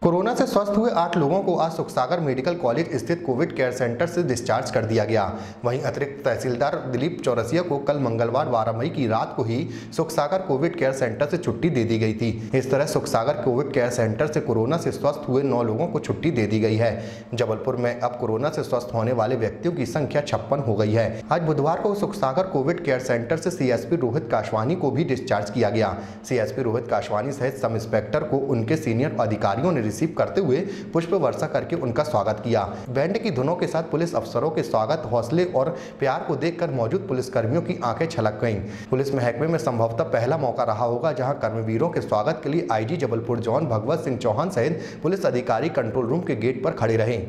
Corona से स्वस्थ हुए 8 लोगों को आज सुखसागर मेडिकल कॉलेज स्थित कोविड केयर सेंटर से डिस्चार्ज कर दिया गया। वहीं अतिरिक्त तहसीलदार दिलीप चौरसिया को कल मंगलवार 12 मई की रात को ही सुखसागर कोविड केयर सेंटर से छुट्टी दे दी गई थी। इस तरह सुखसागर कोविड केयर सेंटर से कोरोना से स्वस्थ हुए 9 लोगों को छुट्टी दे दी गई है। जबलपुर में अब कोरोना से स्वस्थ होने वाले व्यक्तियों की संख्या 56 हो गई है। आज बुधवार को सुखसागर कोविड केयर सेंटर से सीएसपी रोहित काशवानी को भी डिस्चार्ज किया गया। सीएसपी रोहित काशवानी सहित सब इंस्पेक्टर को उनके सीनियर अधिकारियों ने रिसीव करते हुए पुष्प वर्षा करके उनका स्वागत किया। बैंड की धुनों के साथ पुलिस अफसरों के स्वागत, हौसले और प्यार को देखकर मौजूद पुलिसकर्मियों की आंखें छलक गईं। पुलिस महकमे में संभवतः पहला मौका रहा होगा जहां कर्मवीरों के स्वागत के लिए आईजी जबलपुर जॉन भगवत सिंह चौहान सहित पुलिस अधिकारी कंट्रोल रूम के गेट पर खड़े रहे।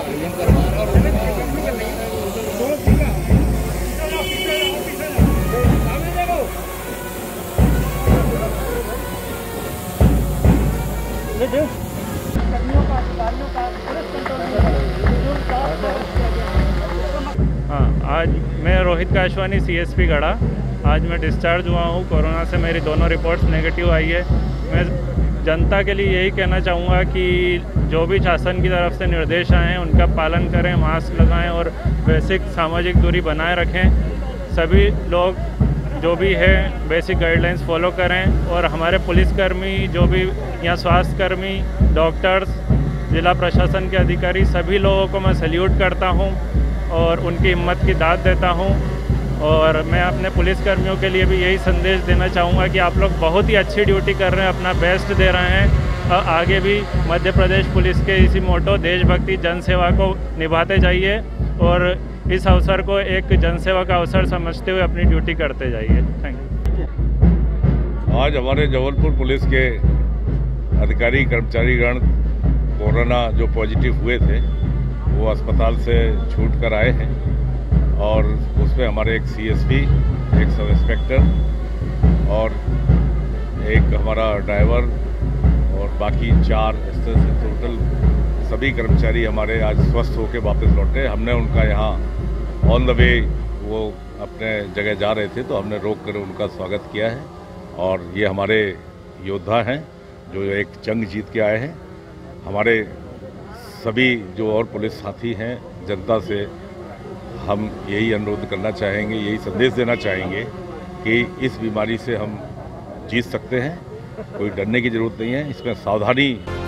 आज मैं रोहित काशवानी सीएसपी गढ़ा। आज मैं डिस्चार्ज हुआ हूँ। कोरोना से मेरी दोनों रिपोर्ट्स नेगेटिव आई है। मैं जनता के लिए यही कहना चाहूँगा कि जो भी शासन की तरफ से निर्देश आए हैं उनका पालन करें, मास्क लगाएं और बेसिक सामाजिक दूरी बनाए रखें। सभी लोग जो भी है बेसिक गाइडलाइंस फॉलो करें और हमारे पुलिसकर्मी, जो भी यहाँ स्वास्थ्यकर्मी, डॉक्टर्स, जिला प्रशासन के अधिकारी, सभी लोगों को मैं सैल्यूट करता हूँ और उनकी हिम्मत की दाद देता हूँ। और मैं अपने पुलिसकर्मियों के लिए भी यही संदेश देना चाहूँगा कि आप लोग बहुत ही अच्छी ड्यूटी कर रहे हैं, अपना बेस्ट दे रहे हैं और आगे भी मध्य प्रदेश पुलिस के इसी मोटो देशभक्ति जनसेवा को निभाते जाइए और इस अवसर को एक जनसेवा का अवसर समझते हुए अपनी ड्यूटी करते जाइए। Thank you. आज हमारे जबलपुर पुलिस के अधिकारी कर्मचारीगण कोरोना जो पॉजिटिव हुए थे वो अस्पताल से छूट कर आए हैं और उसमें हमारे एक सीएसपी, एक सब इंस्पेक्टर और एक हमारा ड्राइवर और बाकी 4 टोटल सभी कर्मचारी हमारे आज स्वस्थ होकर वापस लौटे। हमने उनका यहाँ ऑन द वे वो अपने जगह जा रहे थे तो हमने रोक कर उनका स्वागत किया है। और ये हमारे योद्धा हैं जो एक जंग जीत के आए हैं। हमारे सभी जो और पुलिस साथी हैं, जनता से हम यही अनुरोध करना चाहेंगे, यही संदेश देना चाहेंगे कि इस बीमारी से हम जीत सकते हैं। कोई डरने की ज़रूरत नहीं है, इसमें सावधानी